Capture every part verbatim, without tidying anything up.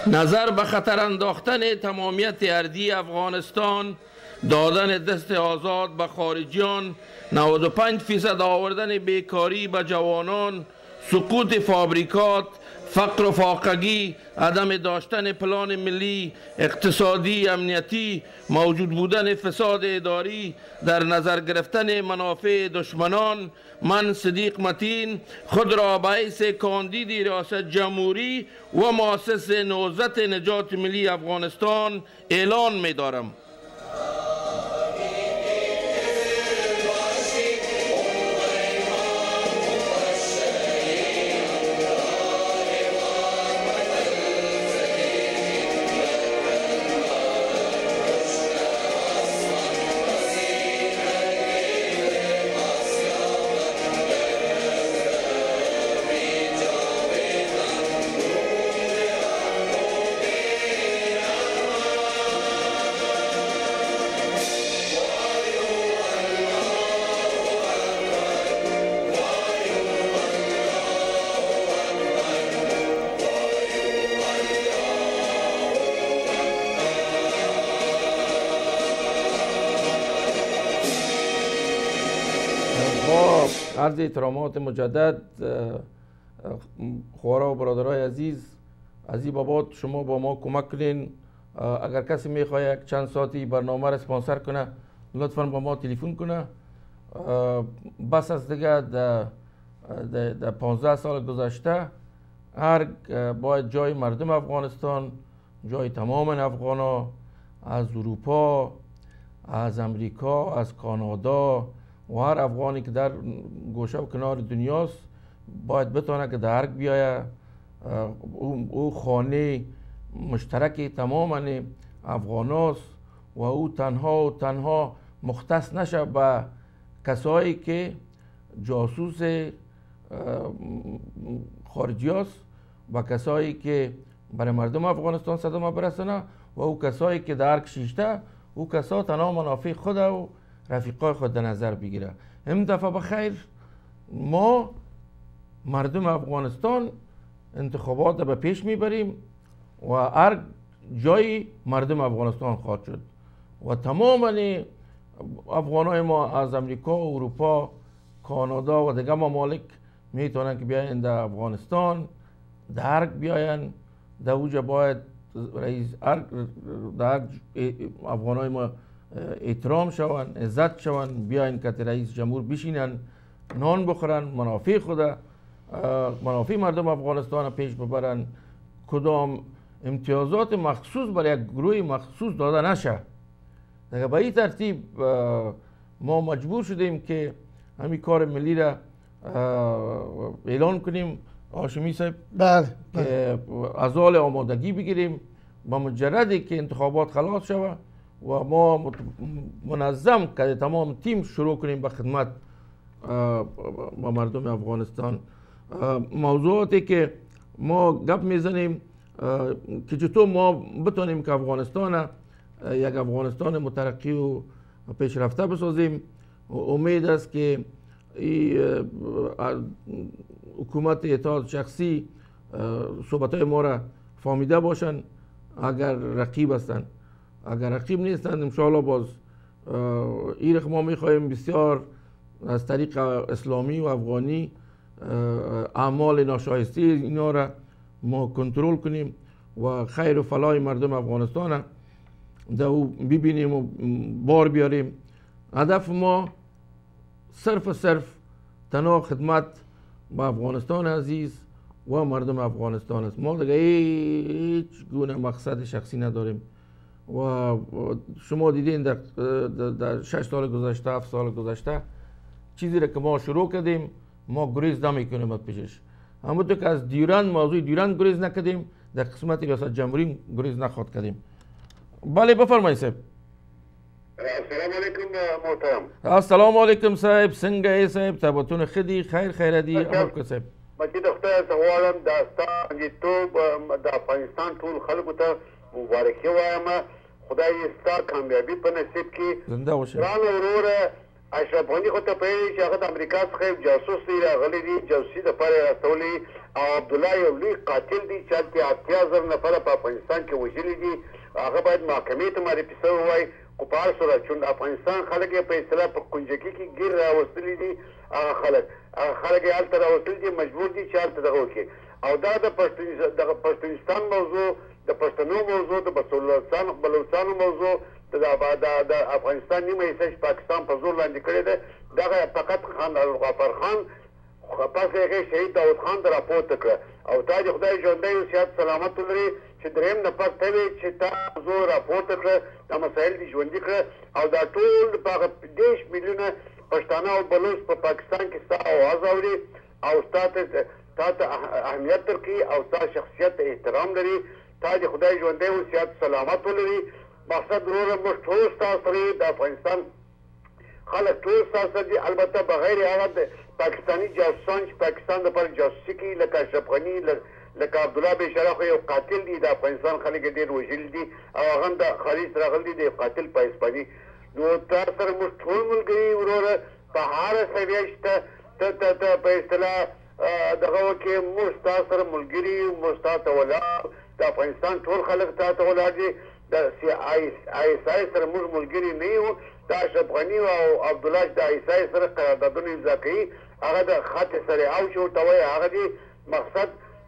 نظر به خطر انداختن تمامیت ارضی افغانستان، دادن دست آزاد به خارجیان، نود و پنج فیصد آوردن بیکاری به جوانان، سقوط فابریکات، فقر و فاقگی، عدم داشتن پلان ملی اقتصادی امنیتی، موجود بودن فساد اداری، در نظر گرفتن منافع دشمنان، من صدیق متین خود را به حیث کاندید ریاست جمهوری و مؤسس نهضت نجات ملی افغانستان اعلان می دارم. عرض احترامات مجدد خوارا و برادرای عزیز، از این بابات شما با ما کمک کنین. اگر کسی میخواد یک چند ساعتی برنامه را اسپانسر کنه لطفا با ما تلفن کنه. بس از دیگه در پانزده سال گذشته هر باید جای مردم افغانستان، جای تمام افغانا از اروپا، از امریکا، از کانادا و هر افغانی که در گوشه و کنار دنیاست باید بتونه که درک بیایه. او خانه مشترک تمام افغاناست و او تنها و تنها مختص نشه به کسایی که جاسوس خارجی است و کسایی که برای مردم افغانستان صدمه برسنه و او کسایی که درک شیشته او کسا تنها منافع خود و رفیقای خود در نظر بگیره. این دفعه بخیر ما مردم افغانستان انتخابات به پیش میبریم و هر جای مردم افغانستان خواهد شد و تمام افغانای ما از امریکا و اروپا، کانادا و دیگه ممالک میتونن که بیاین در افغانستان درک بیاین. در اوجه باید رئیس در افغانای ما احترام شوند، عزت شوند، بیاین که رئیس جمهور بشینن نان بخورن، منافع خود منافع مردم افغانستان پیش ببرن، کدام امتیازات مخصوص برای یک گروه مخصوص داده نشه. دیگه به این ترتیب ما مجبور شدیم که همین کار ملی را اعلان کنیم. هاشمی صاحب بله که از حال آمادگی بگیریم با مجردی که انتخابات خلاص شود و ما منظم که تمام تیم شروع کنیم به خدمت با مردم افغانستان. موضوعاتی که ما گپ میزنیم که چطور ما بتونیم که افغانستان یک افغانستان مترقی و پیشرفته بسازیم. امید است که حکومت اتحاد شخصی صحبتهای ما را فهمیده باشند. اگر رقیب هستند، اگر رقیب نیستند انشاءالله باز ایرخ ما میخواهیم بسیار از طریق اسلامی و افغانی اعمال ناشایسته اینا را ما کنترل کنیم و خیر و فلاح مردم افغانستان در او ببینیم و بار بیاریم. هدف ما صرف و صرف تنها خدمت با افغانستان عزیز و مردم افغانستان است. ما دیگه هیچ گونه مقصد شخصی نداریم و شما دیدین در, در شش سال گذشته، هفت سال گذشته چیزی را که ما شروع کردیم ما گریز نمیکنیم از پیشش. همونطور که از دیورند، موضوع دیورند گریز نکردیم، در قسمت ریاست جمهوری گریز نخواد کردیم. بله بفرمایید صاحب. السلام علیکم محترم. السلام علیکم صاحب، څنګه یې صاحب؟ تابتون خدي خیر خیر دی امر کو صاحب. مجید خدای ته غواړم د ستاسو توب د افغانستان ټول خلکو ته مبارکي وایم. خدای ستاسو کامیابی په نصیب کړي. زنده اوسئ. ګران وروره اشرف غني خو ته پوهېږي چې هغه د امریکا څخه جاسوس دی راغلی دی، جاسوسي دپاره یې راستولی، او عبدالله یو لوی قاتل دی چې هلته اتیا زره نفره په افغانستان کې وژلي دي. هغه باید محکمې ته معرفي سوی وای. خو په هر صورت چون افغانستان خلک یې په اصطلاح په کنجکي کې ګیر راوستلي دي، هغه خلک هغه خلک یې هلته راوستلي دي، مجبور دي چې هلته دغه وکړي. او دا د پښتونستان موضوع، د پښتنو موضوع، د بلوچستانو موضوع، د افغانستان نیمه حصه چې پاکستان په زور لاندې کړې ده، دغه فقط خان الغفار خان پس هغې شهید داود خان ته راپورته کړه. او تا دې خدای ژوندی او صحت سلامت ولري چې درېیم نفر ته وې چې تا زور راپورته کړه، دا مسایل دې ژوندي کړه. او دا ټول په هغه دېرش میلیونه پښتانه او بلوچ په پاکستان کې ستا اواز اوري او ستا ته تا ته اهمیت درکوي او ستا شخصیت ته احترام لري. تا دې خدای ژوندی او صحت سلامت ولري. مقصد وروره موږ ټول ستا سره یو، د افغانستان خلک ټول ستا سره دي، البته بغیر هغه د پاکستاني جاسوسان چې پاکستان دپاره جاسوسي کوي، لکه اشرف غني، لکه عبدالله بېشاره خو یو قاتل دی، د افغانستان خلک یې ډېر وژلي دي او هغه هم د خارج راغلی دی، د یو قاتل په اسپاني. نو تا سره موږ ټول ملګري وروره په هره سویه چې ته ته ته په اصطلاح دغه وکړې، موږ ستا سره ملګري یو، موږ ستا ته ولاړ، د افغانستان ټول خلک تا ته ولاړ دي. د آی اس آی سره موږ ملګري نه یو. د اشرف غني او عبدالله د آی اس آی سره قراردادونه امضا کوي، هغه د خط سریعه چې ورته وایي هغه دي. مقصد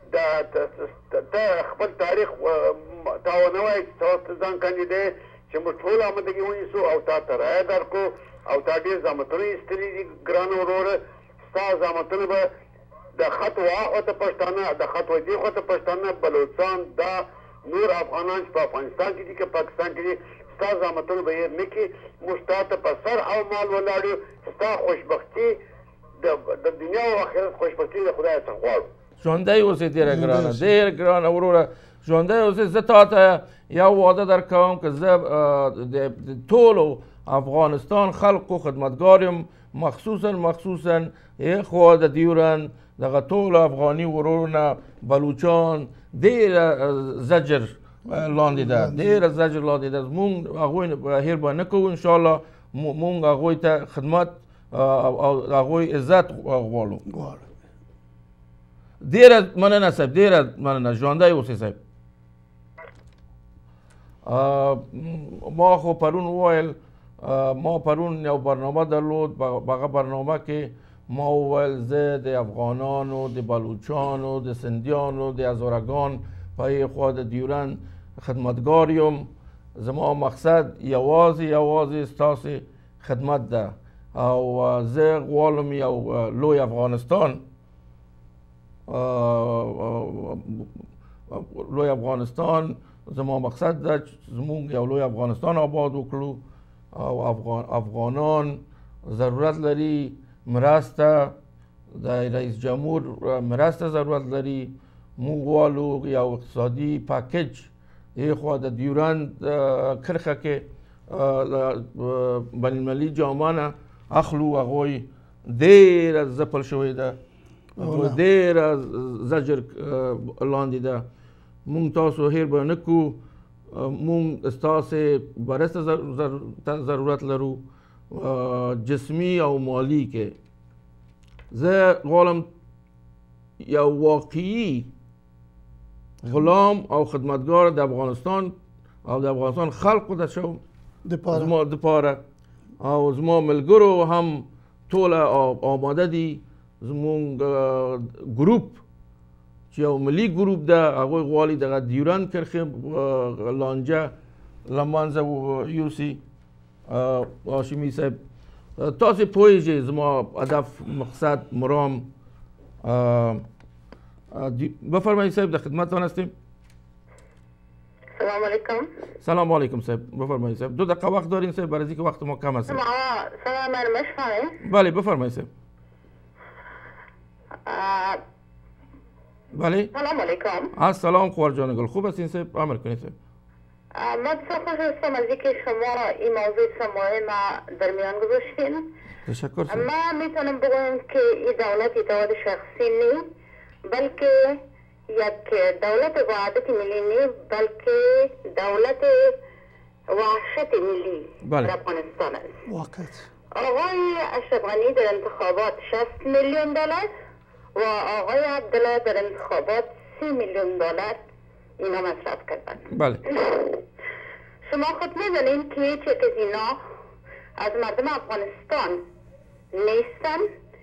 ته خپل تاریخ تا ونه وایي چې ته ځان کاندیدې چې موږ ټول آمدګي ونیسو او تا ته رایه درکړو او تا ډېر زحمتونه ایستلي دي ګرانه وروره. ستا زحمتونه به د خط واخوا ته پښتانه، د خط ودې خوا ته پښتانه، بلوچستان، دا نور افغانان چې په افغانستان کې دي که پاکستان کې دي، ستا زحمتونه به هېر نه کړي. موږ ستا ته په سر او مال ولاړ یو. ستا خوشبختي د دنیا او آخرت خوشبختي د خدای څخه غواړو. ژوندی اوسې ډېره ګرانه، ډېر ګرانه وروره، ژوندی اوسې. زه تا ته یو واده در کوم که زه د ټولو افغانستان خلقو خدمتګار یم، مخصوصا مخصوصا خوا د دیورن دغه ټولو افغاني ورورونه بلوچان ډېره زجر لاندې ده، ډېره زجر لاندې ده. مونږ هغوی هېر به نه کوو، انشاءالله مونږ هغوی ته خدمت او هغوی عزت غواړو. ډېره مننه صاحب، ډېره مننه، ژوندی اوسئ صاحب. ما خو پرون وویل، ما پرون یو برنامه درلود، په هغه برنامه کې ما وویل زه د افغانانو، د بلوچانو، د سندیانو، د هزارگان په خوا د دیورن خدمتګار یم. زما مقصد یوازې یوازې ستاسې خدمت ده او زه غواړم یو لوی افغانستان لوی افغانستان زما مقصد ده چې زموږ یو لوی افغانستان آباد وکړو او افغان افغانان ضرورت لري مرسته، د رئیس جمهور مرسته ضرورت لري. موږ غواړو یو اقتصادي پاکیج ایخوا د دیورند کرښه کې بین المللي جامه نه اخلو. هغوی ډېره ځپل شوې ده، ډېره زجر لاندې ده. موږ تاسو هېر به نه کړو، موږ ستاسې مرسته ضرورت لرو، جسمي او مالی کې. زه غواړم یو واقعي غلام او خدمتګار د افغانستان او د افغانستان خلقو ته شم زما دپاره، او زما ملګرو هم ټوله آماده دي. زمونږ ګروپ چې یو ملي ګروپ ده، هغوی غواړي دغه دیورند کرښې لانجه له منځه یوسي. هاشمي صاحب تاسې پوهیږئ زما هدف، مقصد، مرام. بفرمایید صاحب، در خدمتتان هستیم. سلام علیکم. سلام علیکم صاحب، بفرمایید صاحب. دو دقیقه وقت دارین صاحب، برای اینکه وقت ما کم است. سلام من مشفاین. بله بفرمایید صاحب. بله. سلام علیکم. السلام خوار جان گل، خوب هستین صاحب؟ امر کنید صاحب. من بسیار خوش هستم از اینکه شما این موضوع سماعی ما در میان گذاشتین. تشکر صاحب. ما میتونم بگویم که این دولت اتحاد شخصی نیست، بلکه یک دولت وحدت ملی نیست، بلکه دولت وحشت ملی در افغانستان است. واقعیت. آقای اشرف غنی در انتخابات شصت میلیون دلار و آقای عبدالله در انتخابات سی میلیون دلار اینا مصرف کردن. بله. شما خود میدونین که هیچ یک از اینا از مردم افغانستان نیستن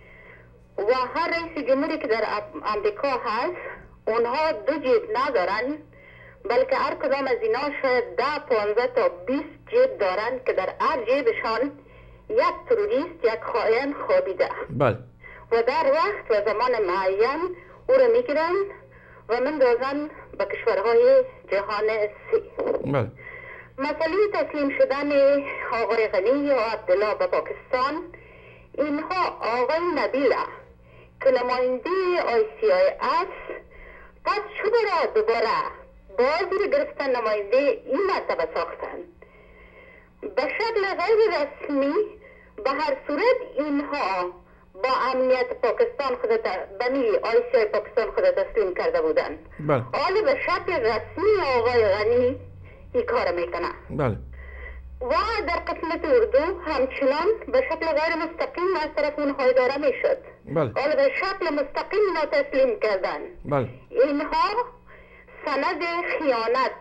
و هر رئیس جمهوری که در امریکا هست اونها دو جیب ندارن، بلکه هر کدام از اینا شاید ده پانزده تا بیست جیب دارن که در هر جیبشان یک تروریست، یک خائن خوابیده. بله. و در وقت و زمان معین او را میگیرن و مندازن به کشورهای جهان سی. بله. مسئله تسلیم شدن آقای غنی و عبدالله به پاکستان، اینها آقای نبیله که نماینده آی سی آی است پس چرا دوباره بازی گرفتن نماینده این مرتبه ساختن به شکل غیر رسمی. به هر صورت اینها با امنیت پاکستان خود بنی آی سی آی پاکستان خود تسلیم کرده بودن. بله. حالا به شکل رسمی آقای غنی این کار میکنه. بله. و در قسمت اردو همچنان به شکل غیر مستقیم از طرف اونها اداره میشد. بله. حالا به شکل مستقیم اینا تسلیم کردن. بله. اینها سند خیانت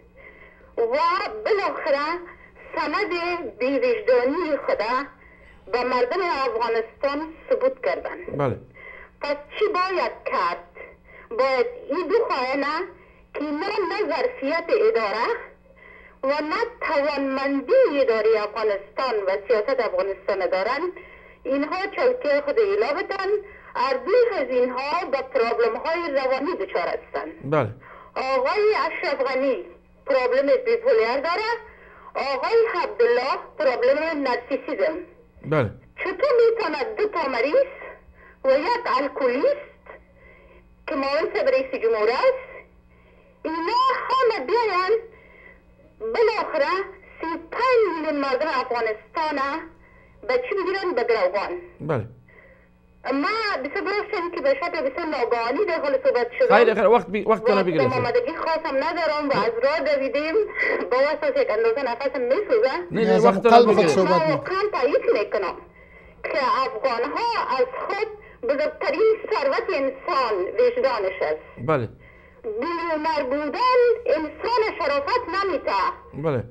و بالاخره سند بی‌وجدانی خدا به مردم افغانستان ثبوت کردن. بله. پس چی باید کرد؟ باید این دو خائنه که نه نه ظرفیت اداره و نه توانمندی اداره افغانستان و سیاست افغانستان دارن، اینها چوکه خود ایلا بدن. اردوی از اینها به پرابلم های روانی دچار هستن. بله. آقای اشرف غنی پرابلم بیپولر داره، آقای عبدالله پرابلم نارسیسیسم. بله. چطور میتواند دو تا مریض و یک الکلیست که معاون رئیس جمهور است اینا همه بیاین بالاخره سی و پنج میلیون مردم افغانستان به چی بگیرن؟ به گروگان. بله. ما بسیار باشم که به شکل بسیار ناگهانی در حال صحبت شدم. خیلی خیلی وقت بی... وقت کنه بگیریم. آمادگی خاصم ندارم و از راه دویدیم با واسه یک اندازه نفسم میسوزه. نه نه وقت کنه بگیریم. ما واقعا تایید میکنم که افغان ها از خود بزرگترین ثروت انسان وجدانش است. بله. بیلیونر بودن انسان شرافت نمیته. بله.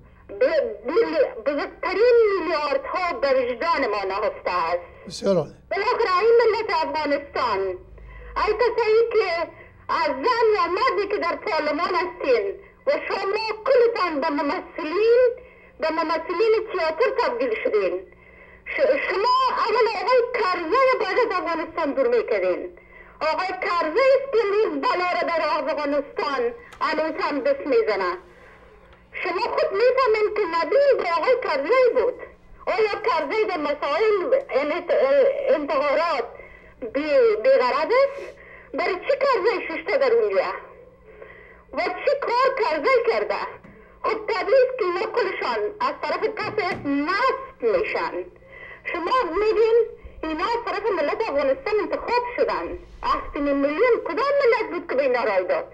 بزرگترین میلیاردها به وجدان ما نهفته است. بسیار عالی. بالاخره این ملت افغانستان ای کسایی که از زن یا مردی که در پارلمان هستین و شما کلتان به ممثلین به ممثلین تئاتر تبدیل شدین. شما اول آقای کرزی باید از افغانستان دور میکردین. آقای کرزی است که امروز بلا را در افغانستان هنوز هم دست میزنه. شما خود میفهمین که نبیل به آقای کرزی بود. آیا کرزی در مسائل انتحارات بیغرض است؟ برای چی کرزی ششته در اونجا؟ و چی کار کرزی کرده؟ خب طبیعی است که اینا کلشان از طرف کسی نصب میشن. شما میگین اینا از طرف ملت افغانستان انتخاب شدن. هفتمین میلیون کدام ملت بود که به اینا رای داد؟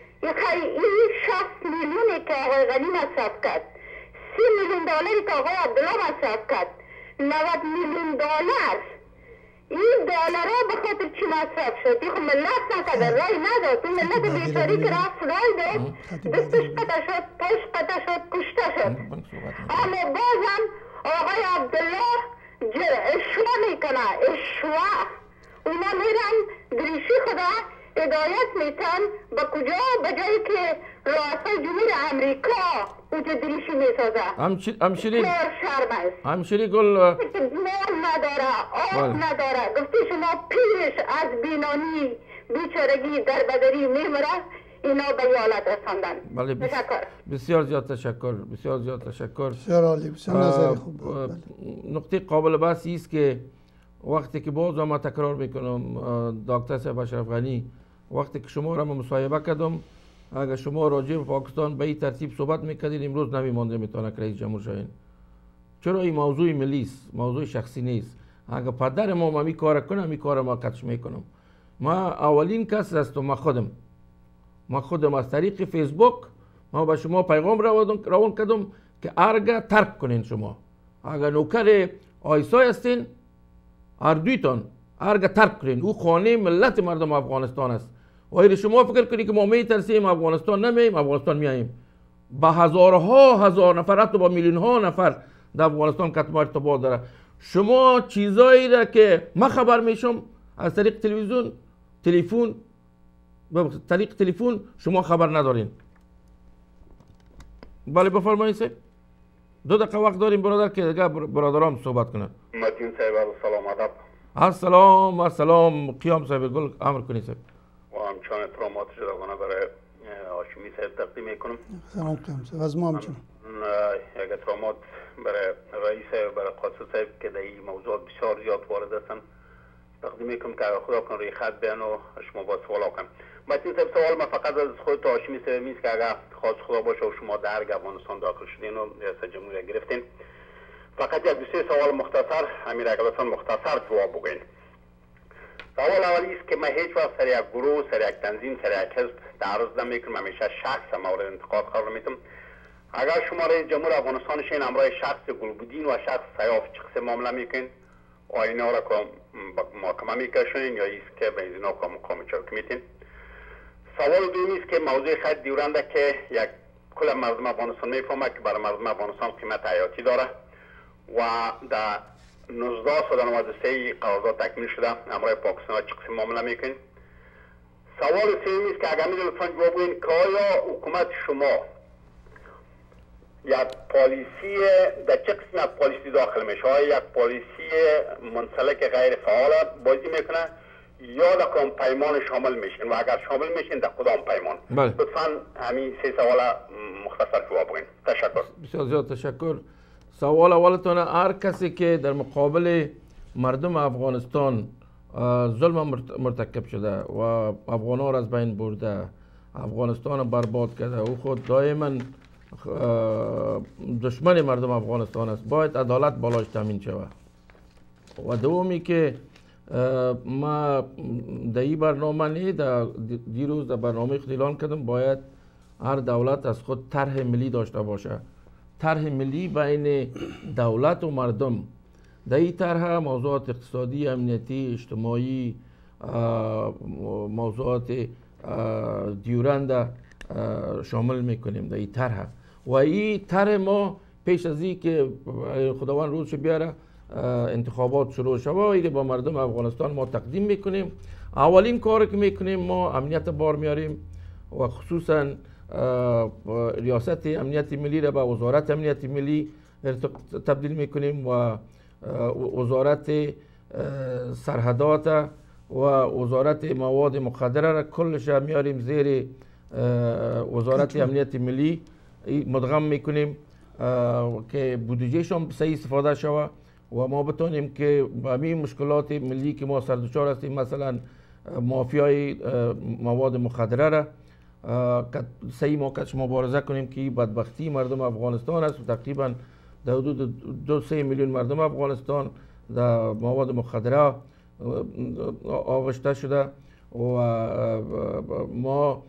این شصت میلیونی که آقای غنی مصرف کرد، سی میلیون دلاری که آقای عبدالله مصرف کرد، نود میلیون دلار این دلارها به خاطر چی مصرف شد؟ این خب ملت نکرده، رای نداد. اون ملت بیچاری که رفت رای داد دستش قطع شد، پاش قطع شد، کشته شد. اما بازم آقای عبدالله اشوا میکنه، اشوا. اونا میرن دریشی خدا هدایت میتن به کجا؟ به جایی که رئاسای جمهور امریکا اونجا دریشی میسازه. همشیری شرم است. همشیری گل مال نداره، آب نداره. گفتی شما پیش از بینانی بیچارگی در بدری میمره، اینا به یالت رساندن. بله. تشکر. بسیار زیاد تشکر. بسیار زیاد تشکر. بسیار عالی. بسیار نظر خوب. نقطه قابل بحثی است که وقتی که باز ما تکرار میکنم دکتر صاحب اشرف غنی، وقتی که شما را مصاحبه کردم، اگر شما راجع به پاکستان به این ترتیب صحبت میکردین امروز نمیمانده میتونه که رئیس جمهور شوین. چرا این موضوع ملی است، موضوع شخصی نیست. اگر پدر ما می کار کنه می کار ما قطع میکنم. ما اولین کس هستم، ما خودم ما خودم از طریق فیسبوک ما به شما پیغام روان کردم که ارگه ترک کنین. شما اگر نوکر آیسای هستین، هر دویتان هرگاه ترک کنین، او خانه ملت مردم افغانستان است. و اگر شما فکر کنید که ما میترسیم افغانستان نمیم، افغانستان میاییم. با هزارها هزار نفر، حتی با میلیون ها نفر در افغانستان کتم ارتباط داره. شما چیزایی را که من خبر میشم از طریق تلویزیون، تلفن، به طریق تلفن شما خبر ندارین. بله بفرمایید سه. دو دقیقه وقت داریم برادر که دیگه برادرام صحبت کنن. متین صاحب سلام ادب. السلام السلام قیام صاحب گل امر کنید صاحب. و همچنان احترامات جداگانه برای هاشمی صاحب تقدیم میکنم. سلام قیام صاحب از ما همچنان. یک احترامات برای رئیس برای قاصد صاحب که در این موضوعات بسیار زیاد وارد هستن تقدیم میکنم که خدا کن روی خط بیان و شما با سوال کنم. متین صاحب سوال ما فقط از خود هاشمی صاحب میست که اگر خواست خدا باشه و شما در افغانستان داخل شدین و ریاست جمهوری گرفتین، فقط یک دو سه سوال مختصر امیر اگر لطفا مختصر جواب بگین. سوال اولی است که من هیچ وقت سر یک گروه، سر یک تنظیم، سر یک حزب تعرض نمیکنم، همیشه شخص مورد انتقاد قرار میدم. اگر شما رئیس جمهور افغانستان شین همراه شخص گلبودین و شخص سیاف چه قسم معامله میکنین؟ و اینا را که محاکمه میکشین یا ایست که به اینا که مقام چوکی میتین؟ سوال دومی است که موضوع خط دیورنده که یک کل مردم افغانستان میفهمه که برای مردم افغانستان قیمت حیاتی داره و در نوزده صد و نود و سه قرارداد تکمیل شده، همراه پاکستان چه قسم معامله میکنین؟ سوال سومی است که اگر میدونید لطفا جواب بدین که آیا حکومت شما یک پالیسی در چه قسم یک پالیسی داخل میشه؟ آیا یک پالیسی منسلک غیر فعال بازی میکنه یا در کدام پیمان شامل میشین و اگر شامل میشین در کدام پیمان؟ بله. لطفا همین سه سوال مختصر جواب بدین. تشکر. بسیار زیاد تشکر. سوال اولتون، هر کسی که در مقابل مردم افغانستان ظلم مرتکب شده و افغان‌ها را از بین برده، افغانستان را برباد کرده، او خود دائما دشمن مردم افغانستان است، باید عدالت بالاش تامین شود. و دومی که ما در این برنامه نی در دیروز در برنامه خود اعلان کردم باید هر دولت از خود طرح ملی داشته باشه، طرح ملی بین دولت و مردم. در این طرح موضوعات اقتصادی، امنیتی، اجتماعی، موضوعات دیورند شامل میکنیم در این طرح. و این طرح ما پیش از این که خداوند روزش بیاره انتخابات شروع شوه ایره با مردم افغانستان ما تقدیم میکنیم. اولین کاری که میکنیم ما امنیت بار میاریم و خصوصا ریاست امنیت ملی را به وزارت امنیت ملی تبدیل میکنیم و وزارت سرحدات و وزارت مواد مخدره را کلش میاریم زیر وزارت امنیت ملی مدغم میکنیم که بودجهشون صحیح استفاده شوه و ما بتونیم که با همین مشکلات ملی که ما سردچار هستیم، مثلا مافیای مواد مخدره را صحیح موقعش مبارزه کنیم که بدبختی مردم افغانستان است و تقریبا در حدود دو سه میلیون مردم افغانستان در مواد مخدره آغشته شده و ما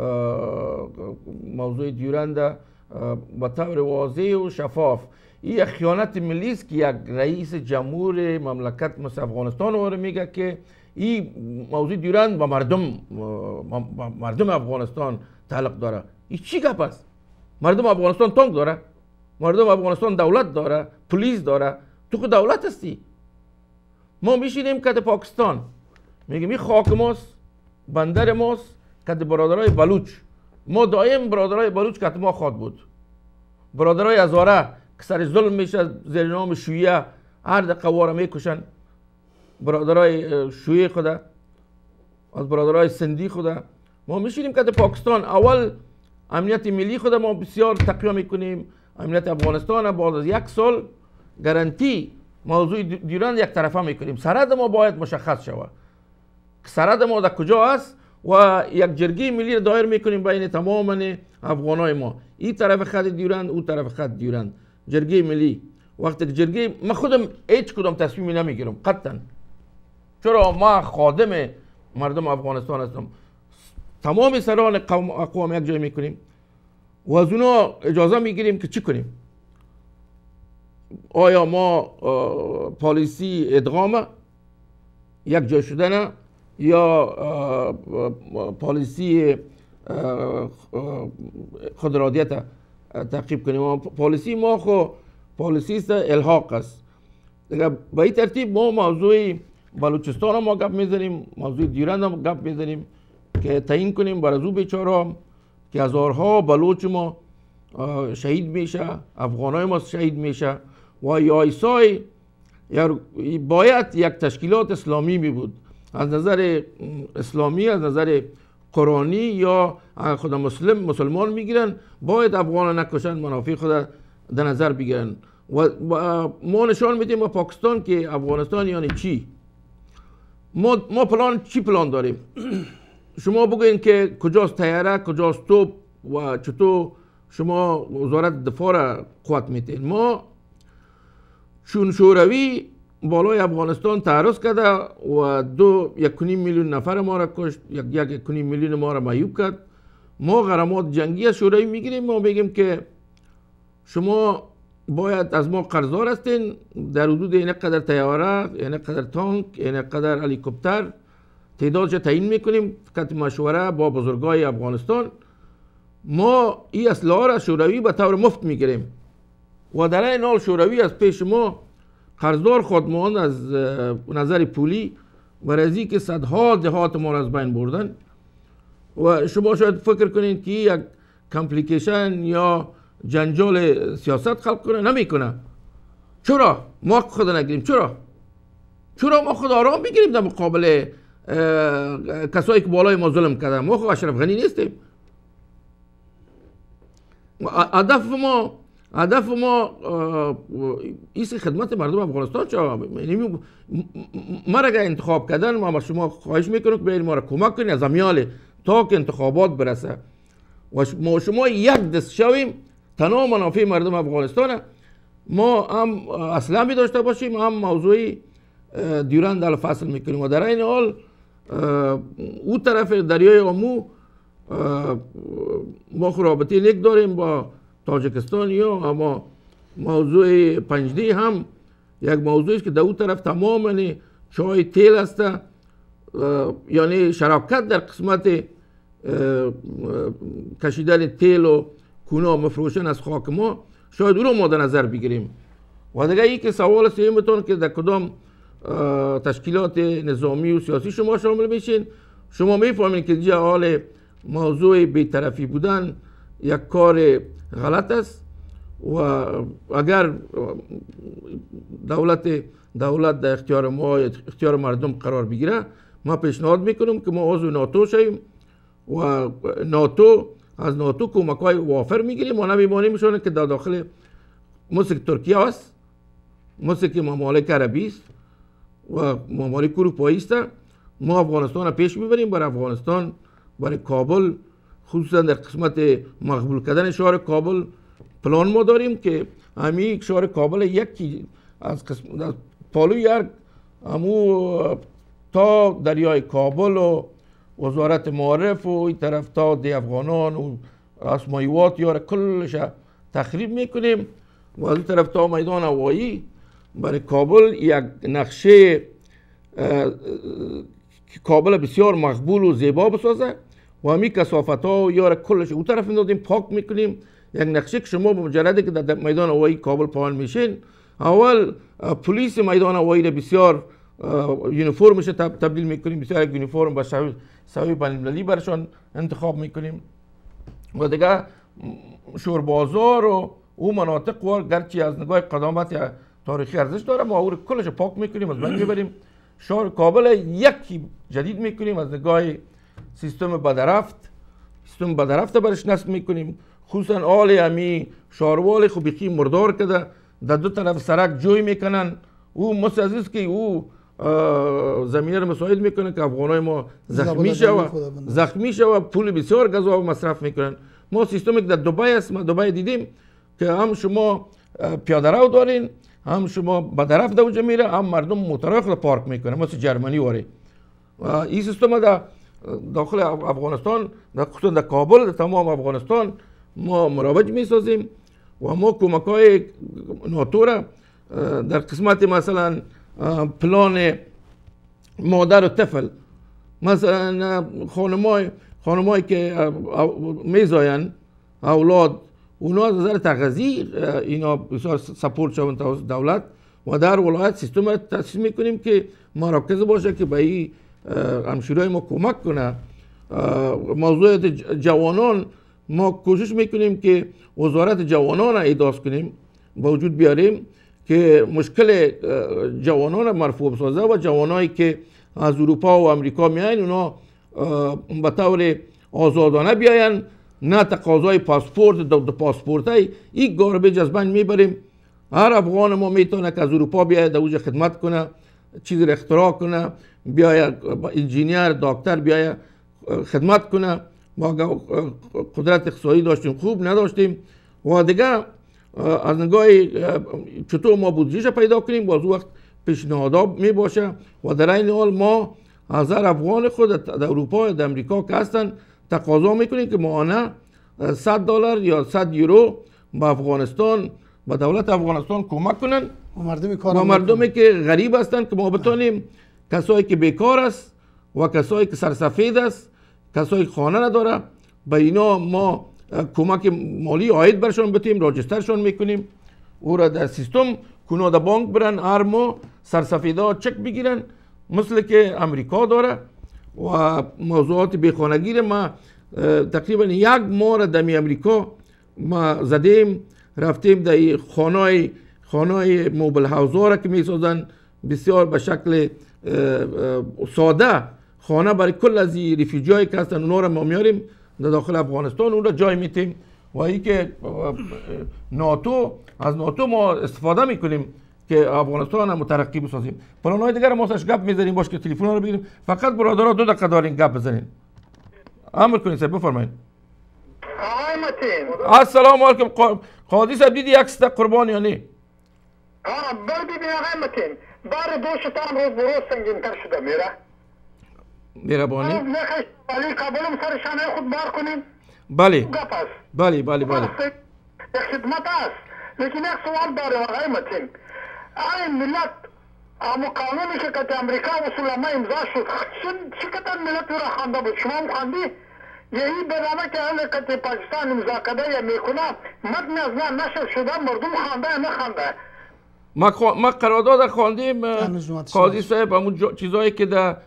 موضوع دیورند به طور واضح و شفاف، این خیانت ملی است که یک رئیس جمهور مملکت مثل افغانستان واره میگه که این موضوع دیورند با مردم مردم افغانستان تعلق داره. این چی گپ است؟ مردم افغانستان تانک داره، مردم افغانستان دولت داره، پلیس داره، تو که دولت هستی. ما میشینیم که پاکستان میگیم این خاک ماست، بندر ماست، که برادرای بلوچ، ما دائم برادرای بلوچ که ما خواد بود، برادرای هزاره که سر ظلم میشه زیر نام شیعه هر دقیقه واره میکشن، برادرای شیعه خوده، از برادرای سندی خوده. ما میشینیم که پاکستان اول امنیت ملی خود ما بسیار تقویه میکنیم، امنیت افغانستان بعد از یک سال گارانتی موضوع دیورند یک طرفه میکنیم. سرحد ما باید مشخص شود که سرحد ما در کجا است و یک جرگه ملی دایر میکنیم بین تمام افغانای ما، این طرف خط دیورند، اون طرف خط دیورند، جرگه ملی. وقتی جرگه من خودم هیچ کدام تصمیمی نمیگیرم قطعا، چرا ما خادم مردم افغانستان هستم. تمام سران قوم اقوام یک جای میکنیم و از اونا اجازه میگیریم که چی کنیم. آیا ما پالیسی ادغام یک جا شدن یا پالیسی خودارادیت تعقیب کنیم؟ پالیسی ما خو پالیسی است الحاق است. دیگه به این ترتیب ما موضوع بلوچستان ما گپ میزنیم، موضوع دیرند هم گپ میزنیم که تعیین کنیم برای او بیچاره که هزارها بلوچ ما شهید میشه، افغانای ما شهید میشه و یایسای باید یک تشکیلات اسلامی می بود از نظر اسلامی، از نظر قرآنی یا خود مسلم مسلمان میگیرن، باید افغان نکشن، منافع خود در نظر بگیرن و ما نشان میدیم با پاکستان که افغانستان یعنی چی. ما ما پلان چی پلان داریم؟ شما بگوین که کجاست طیاره، کجاست توپ و چطور شما وزارت دفاع را قوت میتین. ما چون شوروی بالای افغانستان تعرض کرده و دو یک و نیم میلیون نفر ما را کشت، یک یک یک و نیم میلیون ما را معیوب کرد، ما غرامات جنگی از شوروی میگیریم. ما بگیم که شما باید از ما قرضدار هستین در حدود این قدر طیاره، این قدر تانک، این قدر هلیکوپتر تعدادش تعیین میکنیم فقط مشوره با بزرگای افغانستان. ما این اسلحه را شوروی به طور مفت میگیریم و در این حال شوروی از پیش ما قرضدار خودمان از نظر پولی برای که صدها دهات ما را از بین بردن و شما شاید فکر کنید که یک کمپلیکیشن یا جنجال سیاست خلق کنه، نمیکنه. چرا ما خود نگیریم؟ چرا چرا ما خود آرام بگیریم در مقابل کسایی که بالای ما ظلم کردن؟ ما خود اشرف غنی نیستیم. هدف ما هدف ما ایست خدمت مردم افغانستان چه؟ ما را اگر انتخاب کردن ما شما خواهش میکنم که بیاین ما را کمک کنید از امیال تا که انتخابات برسه و ما شما یک دست شویم تنها منافع مردم افغانستان. ما هم اسلحه داشته باشیم، هم موضوع دیورند الفصل میکنیم و در این حال او طرف دریای آمو ما رابطه نیک داریم با تاجیکستان یا اما موضوع پنجدی هم یک موضوعی است که در اون طرف تماما چای تیل است، یعنی شراکت در قسمت کشیدن تیل و کونا مفروشن از خاک ما، شاید او رو ما در نظر بگیریم. و دیگه ای که سوال سیمتون که در کدام تشکیلات نظامی و سیاسی شما شامل میشین، شما میفهمید که اینجا حال موضوع بی‌طرفی بودن یک کار غلط است و اگر دولت دولت در اختیار ما اختیار مردم قرار بگیره، ما پیشنهاد میکنم که ما عضو ناتو شویم و ناتو از ناتو کمک‌های وافر میگیریم و نمیمانیم میشونه که در داخل مثل ترکیه است، مثل که ممالک عربی است و ممالک اروپایی است. ما افغانستان را پیش میبریم. برای افغانستان، برای کابل، خصوصا در قسمت مقبول کردن شهر کابل پلان ما داریم که همین شهر کابل یکی از قسم از پالوی یک همو تا دریای کابل و وزارت معارف و این طرف تا دی افغانان و اسمایوات یاره کلش تخریب میکنیم و از این طرف تا میدان هوایی برای کابل یک نقشه کابل بسیار مقبول و زیبا بسازه و همین کثافت ها یاره کلش اون طرف میدادیم پاک میکنیم. یک نقشه که شما بمجرده که در میدان هوایی کابل پایان میشین، اول پلیس میدان هوایی را بسیار یونیفرمش تبدیل میکنیم، بسیار یک یونیفرم با سوی بین‌المللی برشان انتخاب میکنیم و دیگه شور بازار و او مناطق و گرچه از نگاه قدامت تاریخی ارزش داره ما او کلش پاک میکنیم، از بین میبریم. شهر کابل یکی جدید میکنیم، از نگاه سیستم بدرفت سیستم بدرفت برش نصب میکنیم. خصوصا آل امی شاروال خوبیخی مردار کده در دو طرف سرک جوی میکنن. او مثل عزیز که او زمینه رو مساعد میکنه که افغانای ما زخمی شوه زخمی شوه پول بسیار گزاف مصرف میکنن. ما سیستمی که در دبی است، ما دبی دیدیم که هم شما پیاده رو دارین، هم شما بدرف در اونجا میره، هم مردم موترهای خود پارک میکنه مثل جرمنی واره. این سیستم در داخل افغانستان، در خصوصا در کابل، در تمام افغانستان ما مروج میسازیم و ما کمک های ناتو را در قسمت مثلا پلان مادر و طفل، مثلا خانمای خانمایی که میزاین اولاد، اونا از نظر تغذیه اینا بسیار سپورت شوند توسط دولت و در ولایت سیستم را تأسیس میکنیم که مراکز باشه که به این همشیرای ما کمک کنه. موضوع جوانان ما کوشش میکنیم که وزارت جوانان را ایجاد کنیم، با وجود بیاریم که مشکل جوانان را مرفوع بسازه و جوانایی که از اروپا و امریکا میاین اونا به طور آزادانه بیاین، نه تقاضای پاسپورت دو پاسپورت های این گاربیج از بین میبریم. هر افغان ما میتونه که از اروپا بیاید در اوج خدمت کنه، چیزی را اختراع کنه، بیاید انجینیر دکتر بیاید خدمت کنه. ما قدرت اقتصادی داشتیم خوب نداشتیم و دیگه از نگاه چطور ما بودجهش پیدا کنیم باز وقت پیشنهادا می باشه و در این حال ما از هر افغان خود در اروپا در امریکا که هستن تقاضا میکنیم که ماهانه صد دلار یا صد یورو به افغانستان به دولت افغانستان کمک کنن و مردمی و مردمی که غریب هستند که ما بتونیم کسایی که بیکار است و کسایی که سرسفید است، کسایی که خانه نداره، به اینا ما کمک مالی عاید برشان بتیم، راجسترشان میکنیم، او را در سیستم کنو در بانک برن، هر ماه سرسفیدا چک بگیرن مثل که امریکا داره. و موضوعات بیخانگی را ما تقریبا یک ماه را در امریکا ما زدیم، رفتیم در خانه خانه موبل هاوزا را که میسازن بسیار به شکل ساده خانه برای کل از این ریفیوجی که هستن اونا را ما میاریم در داخل افغانستان، اون را جای میتیم و ای که ناتو از ناتو ما استفاده میکنیم که افغانستان هم مترقی بسازیم. پلان‌های دیگر ما سرش گپ میزنیم، باش که تلفن رو بگیریم. فقط برادرها دو دقیقه دارین گپ بزنین. امر کنین صاحب بفرمایید. آقای متین السلام علیکم. قاضی صاحب دیدی یک سته قربان یا نه؟ ها بر ببین آقای متین، بار دوشتان روز بروز سنگین‌تر شده میره. مهربانی. نخش ولی قبولم سر شانه خود بار کنیم. بله. گپ است. بله بله بله. یک خدمت است. لیکن یک سوال دارم آقای متین. این ملت اما قانونی که که امریکا و سلامه امضا شد چه قدر ملت رو خوانده بود؟ شما هم خواندی؟ یهی برنامه که اهل که پاکستان امضا کده یا میکنه متن از نه نشر شده، مردم خوانده یا نخوانده؟ ما خو... ما قرارداد خواندیم قاضی صاحب، همون چیزایی که در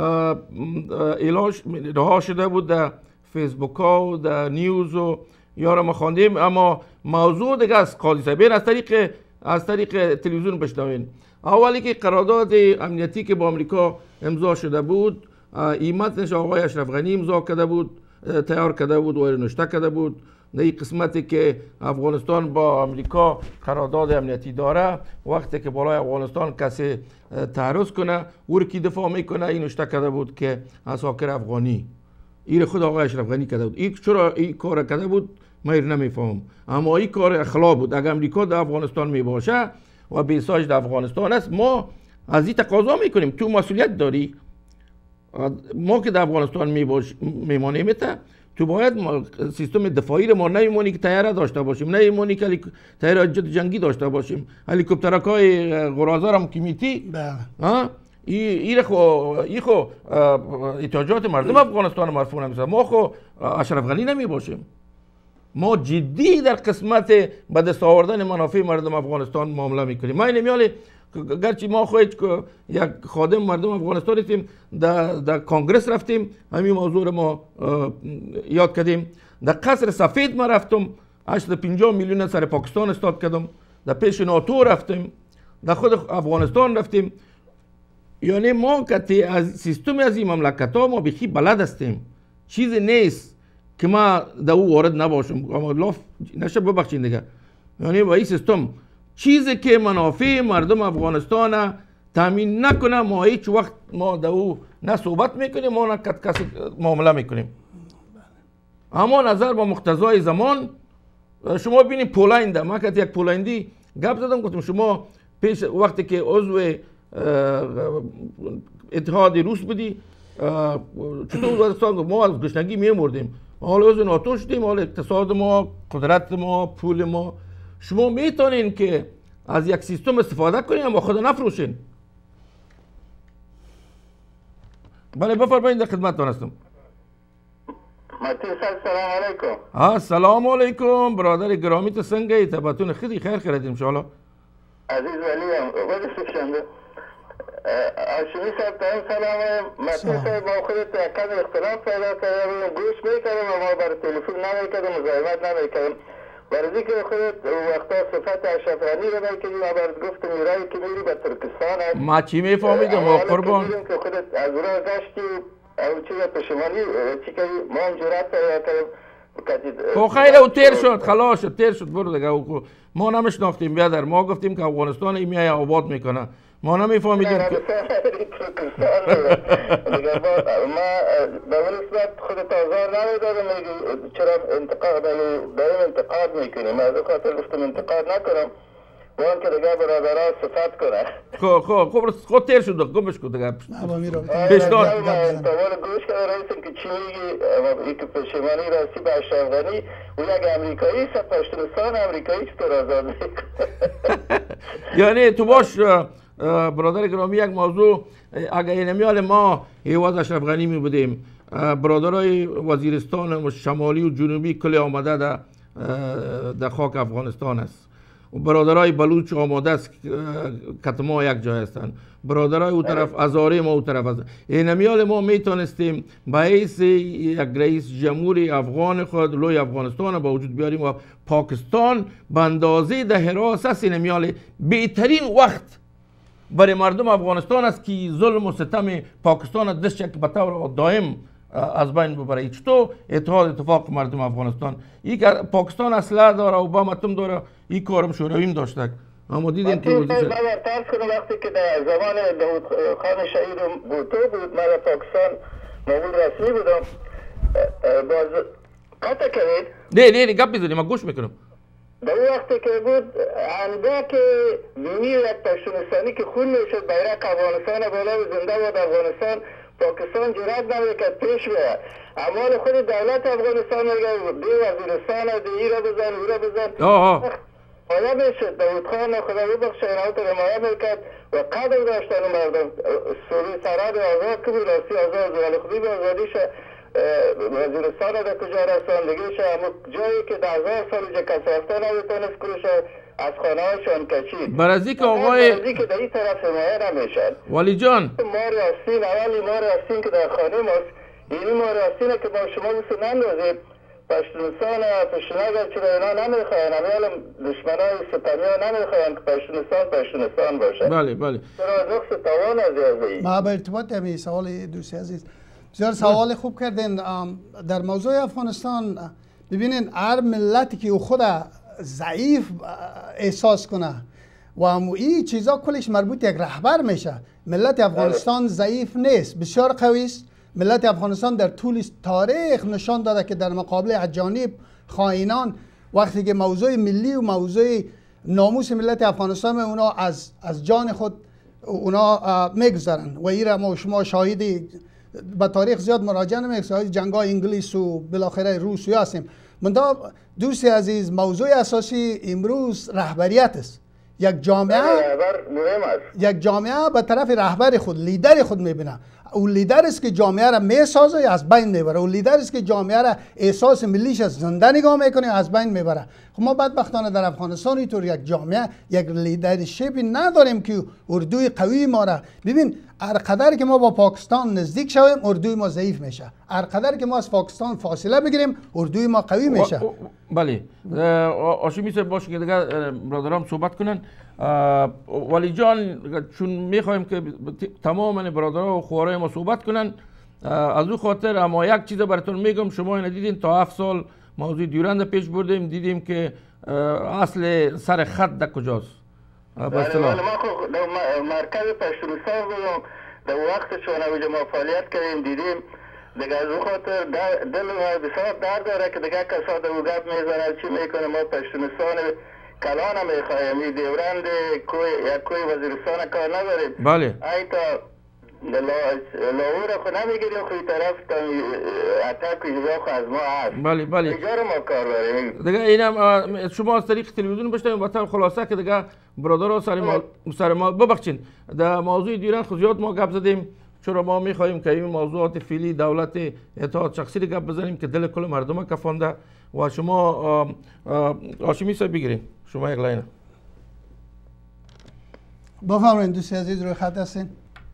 اعلان رها شده بود در فیسبوک ها و در نیوز و یارا ما خواندیم، اما موضوع دیگه است قاضی صاحب. این از طریق از طریق تلویزیون بشنوین. اولی که قرارداد امنیتی که با امریکا امضا شده بود، این متنش آقای اشرف غنی امضا کرده بود، تیار کرده بود و نوشته کرده بود. در این قسمتی که افغانستان با امریکا قرارداد امنیتی داره، وقتی که بالای افغانستان کسی تعرض کنه او رو کی دفاع میکنه، این نوشته کرده بود که عساکر افغانی. این خود آقای اشرف غنی کرده بود. این چرا این کار کرده بود من نمیفهمم، اما این کار اخلاق بود. اگر امریکا در افغانستان می باشه و بیساج در افغانستان است، ما از این تقاضا میکنیم تو مسئولیت داری. ما که در افغانستان می باش میمانیم، تو باید سیستم دفاعی رو ما نمیمونی که تیاره داشته باشیم، نمیمونی که تیاره جنگی داشته باشیم. هلیکوپترهای غرازه هم که میتی ها این خو این خو احتیاجات مردم افغانستان مرفوع نمیشه. ما خو اشرف غنی نمی باشیم. ما جدی در قسمت به دست آوردن منافع مردم افغانستان معامله میکنیم. ما نمیاله گرچه ما خواهید که یک خادم مردم افغانستان هستیم، در, در کنگرس رفتیم همین موضوع رو ما یاد کردیم. در قصر سفید ما رفتم، هشتصد و پنجاه میلیون سر پاکستان استاد کردم. در پیش ناتو رفتیم، در خود افغانستان رفتیم. یعنی ما که از سیستم از این مملکت ها ما بخی بلد هستیم. چیزی نیست که ما در او وارد نباشم. اما لاف نشه ببخشید دیگه. یعنی با این سیستم چیزی که منافع مردم افغانستان تامین نکنه ما هیچ وقت ما در او نه صحبت میکنیم ما نه کسی معامله میکنیم. اما نظر با مقتضای زمان شما ببینید پولند، ما که یک پولندی گپ زدم گفتم شما پیش وقتی که عضو اتحاد روس بودی چطور وضعیت ما از گشنگی میمردیم، حالا عضو ناتو شدیم، حالا اقتصاد ما، قدرت ما، پول ما شما میتونین که از یک سیستم استفاده کنین اما خود نفروشین. بله بفرمایید در خدمتتان هستم. متی صاحب سلام علیکم. ها سلام علیکم برادر گرامی، تو سنگی تبتون خیلی خیر خیرید ان شاء الله. عزیز ولیم ولی سوشنده آشمی صاحب تایم سلام. متی صاحب با خودت یکم اختلاف پیدا کردم، گوش میکردم اما بر تلفن نمیکردم، مزاحمت نمیکردم. برای که خودت وقتا صفت اشرف غنی رو میکردی و برات گفتم میرایی که میری به ترکستان هست. ما چی میفهمیدم و قربان که خودت از اونها گشتی او چیز پشمانی چی که ما هم جرات پیدا کردم. خب خیلی او تیر شد، خلاص شد، تیر شد، برو دیگه. او ما نمیشناختیم بیادر، ما گفتیم که افغانستان این میای آباد میکنه، ما نمیفهمیدیم که دیگه ما به اون نسبت خودت آزار نمیدادم، میگی چرا انتقاد داریم انتقاد میکنیم، از خاطر گفتم انتقاد نکنم با اون که دیگه برادرها صفت کنه. خب خب خب خود تیر شد گمش کن دیگه. نه با میرم پیشنهاد تاول گوش کرده رئیسم که چی میگی این که پشیمانی راستی به اشرف غنی و یک امریکایی است، پشتونستان امریکایی چطور آزاد میکنه؟ یعنی تو باش برادر گرامی یک موضوع اگر اینمیال ما ایواز اشرف غنی می بودیم، برادرای وزیرستان و شمالی و جنوبی کلی آمده در در خاک افغانستان است. برادرای بلوچ آماده است که ما یک جای هستند، برادرای او طرف هزاره ما او طرف هستند. اینمیال ما میتونستیم به حیث یک رئیس جمهوری افغان خود لوی افغانستان با وجود بیاریم و پاکستان به اندازه ده حراس است. اینمیال بهترین وقت برای مردم افغانستان است که ظلم و ستم پاکستان دست یک به طور دائم از بین ببره. چطور اتحاد اتفاق مردم افغانستان یک پاکستان اسلحه داره و بم اتم داره، این کارم شورویم داشته اما دیدیم که من فرض کنم وقتی که در زمان داود خان شهید بوتو بود من پاکستان معمول رسمی بودم باز قطع کردید. نه نه گپ بزنیم، من گوش میکنم. در اون وقتی که بود انگاه که بینی یک پشتونستانی که خون میشد بیرق افغانستان بالا و زنده بود افغانستان، پاکستان جرات نمیکرد پیش بیاد. اما خود دولت افغانستان میگه دی وزیرستان دی ای را بزن او را بزن. آه حالا میشد داود خان خدا ببخشه اینا تو حمایت میکرد و قدر داشتن مردم. سوری سراد آزاد که بود راستی آزاد ولی خودی به آزادیش وزیرستان در کجا رساندگیش همون جایی که در هزار سال جا کسی رفته نمیتونست کلش از خانه هاشون کشید. برازی که آقای برازی که در این طرف حمایت نمیشن. ولی جان ماری هستین اولی ماری هستین که در خانه ماست، اینی ماری هستینه که با شما بسید نندازید پشتونستان پشتونگر چرا اینا نمیخواین، امیال دشمنای ستمی ها نمیخواین که پشتونستان پشتونستان باشه. بله بله چرا نقص توان از یازهی ما به ارتباط همی سوال دوستی عزیز بسیار سوال خوب کردین. در موضوع افغانستان ببینین هر ملتی که خود ضعیف احساس کنه و این چیزا کلش مربوط یک رهبر میشه. ملت افغانستان ضعیف نیست، بسیار قوی است. ملت افغانستان در طول تاریخ نشان داده که در مقابل اجانب خائنان وقتی که موضوع ملی و موضوع ناموس ملت افغانستان اونا از از جان خود اونا میگذارن و این را ما شما شاهدی به تاریخ زیاد مراجعه نمیکنیم، جنگ‌های انگلیس و بالاخره روسیه هستیم. منتها دوستی عزیز موضوع اساسی امروز رهبریت است. یک جامعه یک جامعه به طرف رهبر خود لیدر خود میبینه. او لیدر است که جامعه را میسازه از بین میبره، او لیدر است که جامعه را احساس ملیش از زنده نگاه میکنه از بین میبره. خب ما بدبختانه در افغانستان اینطور یک جامعه یک لیدرشپی نداریم که اردوی قوی ما را ببین. هر قدر که ما با پاکستان نزدیک شویم اردوی ما ضعیف میشه، هر قدر که ما از پاکستان فاصله بگیریم اردوی ما قوی میشه. بله هاشمی صاحب باشه که دیگه برادرام صحبت کنن. ولی جان چون میخوایم که تمام برادرها و خوارای ما صحبت کنن از او خاطر اما یک چیز براتون میگم. شما اینو دیدین تا هفت سال موضوع دیورند پیش بردیم، دیدیم که اصل سر خط در کجاست. بله ما خب در مرکز پشتونستان بودم در وقت چون اوجه ما فعالیت کردیم دیدیم دیگه از اون خاطر دل ما بسیار درد داره که دیگه کسا در گپ میزنه چی میکنه. ما پشتونستان کلان میخوایم این دیورند کوی یک کوی وزیرستان کار نداریم. بله ای تا لاهور خو نمیگیریم خوی طرف تا اتک اجرا خو از ما هست. بله بله دیگر ما کار داریم دیگه اینم شما از طریق تلویزیون بشنوید مثلا خلاصه که دیگه برادرها سر ما سر ما ببخشید در موضوع دیران خو زیاد ما گپ زدیم، چرا ما میخواهیم که این موضوعات فعلی دولت اتحاد شخصی گپ بزنیم که دل کل مردم کفانده و شما هاشمی صاحب بگیریم. شما یک لاین بفرمایید دوست عزیز روی خط هستین.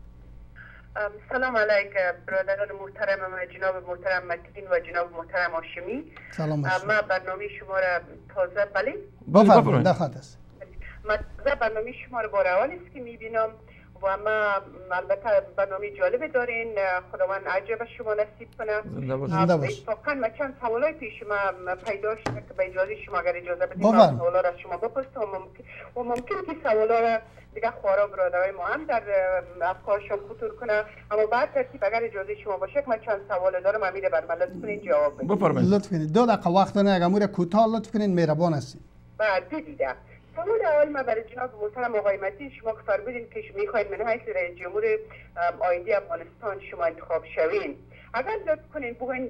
سلام علیک برادران محترم جناب محترم متین و جناب محترم هاشمی. سلام علیکم. ما برنامه شما را تازه بله بفرمایید در خط هست. ما تازه برنامه شما را بار اول است که میبینم و ما البته برنامه جالب دارین، خداوند اجر شما نصیب کنه. زنده باش. اتفاقا من چند سوالای پیش ما پیدا شد که به اجازه شما اگر اجازه بدید بفرمایید. سوالا را از شما بپرسم و ممکن و ممکن که سوالا را دیگه خوارا برادرای ما هم در افکارشون خطور کنه، اما بعد ترتیب اگر اجازه شما باشه که من چند سوال دارم امیر بر من لطف کنین جواب بدید. بفرمایید. لطف کنید دو دقیقه وقت دارین، اگر امور کوتاه لطف کنین مهربان هستین. بعد دیدم سوال اول ما برای جناب محترم آقای متین، شما که فرمودین که میخواین من حیث رئیس جمهور آینده افغانستان شما انتخاب شوین، اگر لطف کنین بگوین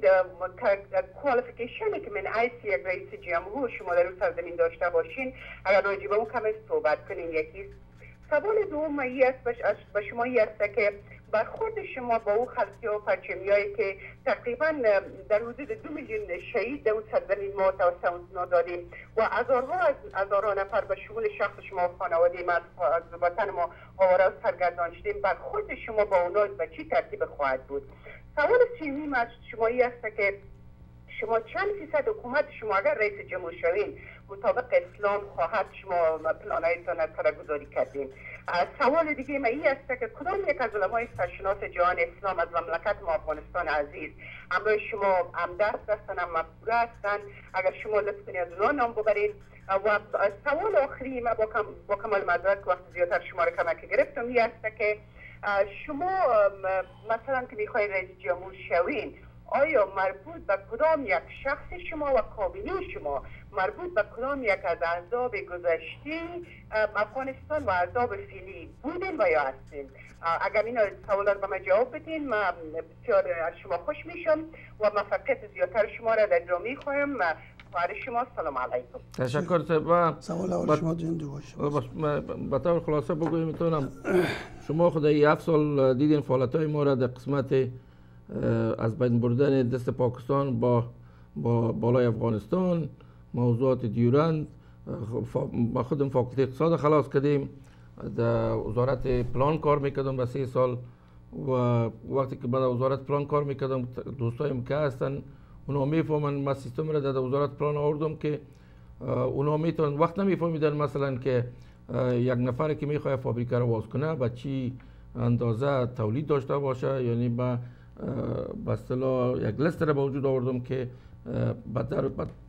کوالیفیکیشنی که من حیث یک رئیس جمهور شما در اون سرزمین داشته باشین اگر راجع به اون کمی صحبت کنین. یکی سوال دوم ای است به شما ای است که برخورد شما با او خلقی و پرچمیایی که تقریبا در حدود دو میلیون شهید در اون سرزمین ما توسط اونا دادیم و هزارها از هزارها نفر به شمول شخص شما و خانواده ما از وطن ما آواره و سرگردان شدیم، برخورد شما با اونا به چی ترتیب خواهد بود؟ سوال سوم از شما ای است که شما چند فیصد حکومت شما اگر رئیس جمهور شوین مطابق اسلام خواهد شما پلانایتان را گذاری کردیم؟ سوال دیگه ما این است که کدام یک از علمای سرشناس جهان اسلام از مملکت ما افغانستان عزیز همراه شما همدست هستن، هم مفهوم هستن، اگر شما لطف کنید از اونها نام ببرید. و سوال آخری ما با, کم با کمال معذرت وقت زیادتر شما را کمک گرفتم این است که شما مثلا که میخواید رئیس جمهور شوین آیا مربوط به کدام یک شخص شما و کابینه شما مربوط به کدام یک از احزاب گذشته افغانستان و احزاب فعلی بودین و یا هستین؟ اگر این سوالات به من جواب بدین من بسیار از شما خوش میشم و موفقیت زیادتر شما را در ادامه میخوایم. برای شما سلام علیکم. تشکر صاحب. سوال اول شما زنده باشه. به طور خلاصه بگویم میتونم شما خود این هفت سال دیدین فعالیت های ما را در قسمت از بین بردن دست پاکستان با با بالای افغانستان، موضوعات دیورند، با خودم فاکولته اقتصاد خلاص کردیم، در وزارت پلان کار میکردم به سه سال و وقتی که بعد وزارت پلان کار میکردم دوستایم که هستن اونا میفهمن من سیستم را در وزارت پلان آوردم که اونا میتونن وقت نمیفهمیدن مثلا که یک نفر که میخواد فابریکه رو باز کنه با چی اندازه تولید داشته باشه، یعنی با به اصطلاح یک لیست را به وجود آوردم که در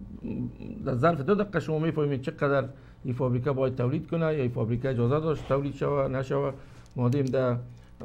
در ظرف دو دقیقه شما میفهمید چقدر این فابریکه باید تولید کنه یا این فابریکه اجازه داشت تولید شوه نشوه. ما دیم در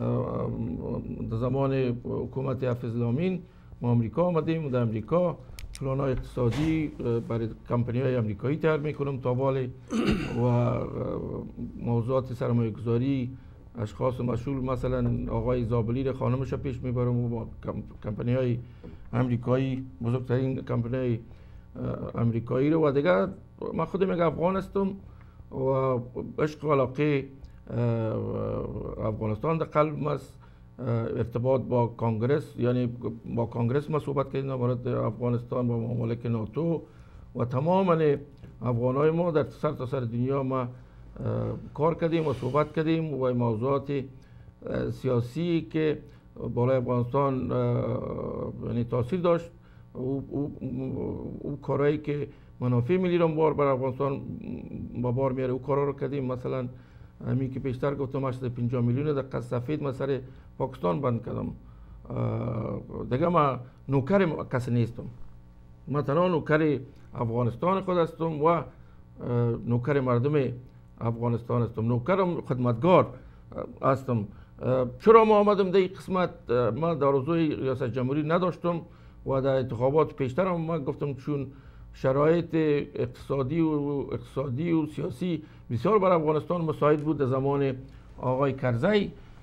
زمان حکومت حافظ الامین ما امریکا آمدیم، در امریکا پلان های اقتصادی برای کمپانی های امریکایی تیار میکنم تا بالی و موضوعات سرمایه گذاری اشخاص مسئول مثلا آقای زابلی را خانمش پیش میبرم و با کمپانی های امریکایی بزرگترین کمپانی های امریکایی رو و دیگه من خودم یک افغان هستم و عشق و علاقه افغانستان در قلب است. ارتباط با کانگرس یعنی با کانگرس ما صحبت کردیم در مورد افغانستان با ممالک ناتو و تمام افغانای ما در سر تا سر دنیا ما کار کردیم و صحبت کردیم و موضوعات سیاسی که بالای افغانستان یعنی تاثیر داشت او, او, او کارهایی که منافع ملی را بار بر افغانستان با بار میاره او کارا رو کردیم. مثلا همین که پیشتر گفتم هشتصد و پنجاه میلیون در قرض سفید من سر پاکستان بند کردم. دیگه ما نوکر کسی نیستم، من تنها نوکر افغانستان خود هستم و نوکر مردم افغانستان هستم، نوکرم خدمتگار هستم. چرا ما آمدم در این قسمت؟ ما در آرزوی ریاست جمهوری نداشتم و در انتخابات پیشتر هم ما گفتم چون شرایط اقتصادی و اقتصادی و سیاسی بسیار بر افغانستان مساعد بود در زمان آقای کرزی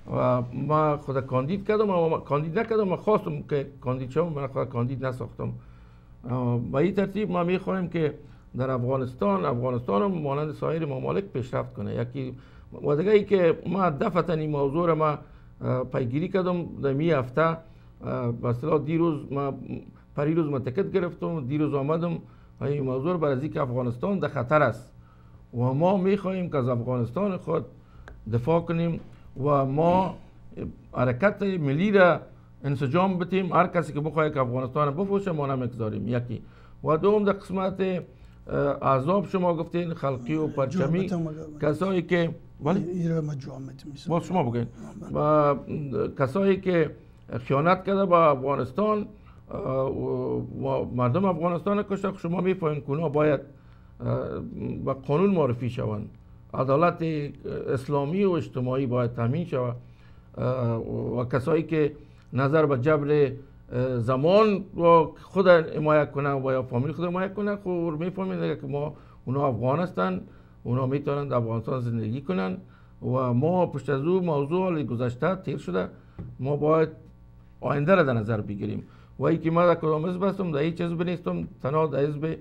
و ما خود کاندید کردم و کاندید نکردم، ما خواستم که کاندید شوم، من خود کاندید نساختم. با این ترتیب ما میخواهیم که در افغانستان افغانستان هم مانند سایر ممالک پیشرفت کنه. یکی و دیگه ای که ما دفعتا این موضوع را ما پیگیری کردم در می هفته. به اصطلاح دیروز ما پریروز ما تکت گرفتم، دیروز آمدم این موضوع برای اینکه افغانستان در خطر است و ما میخواهیم که از افغانستان خود دفاع کنیم و ما حرکت ملی را انسجام بتیم. هر کسی که بخواد که افغانستان بفروشه ما نمیگذاریم. یکی و دوم در قسمت احزاب شما گفتین خلقی و پرچمی، کسایی که ولی باز شما بگین و کسایی که خیانت کرده با افغانستان و مردم افغانستان کشته، شما میفهمین که اونا باید با قانون معرفی شوند. عدالت اسلامی و اجتماعی باید تامین شود و کسایی که نظر به جبر زمان و خود حمایت کنن و یا فامیل خود حمایت کنن، خب میفهمین که ما اونا افغان هستن، اونا میتونن در افغانستان زندگی کنن و ما پشت از او موضوع گذشته تیر شده، ما باید آینده را در نظر بگیریم. و ای که ما در کدام حزب هستم، در هیچ حزب نیستم، تنها در حزب